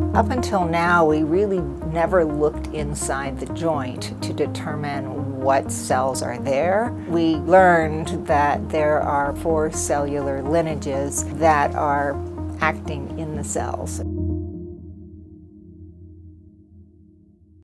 Up until now, we really never looked inside the joint to determine what cells are there. We learned that there are 4 cellular lineages that are acting in the cells.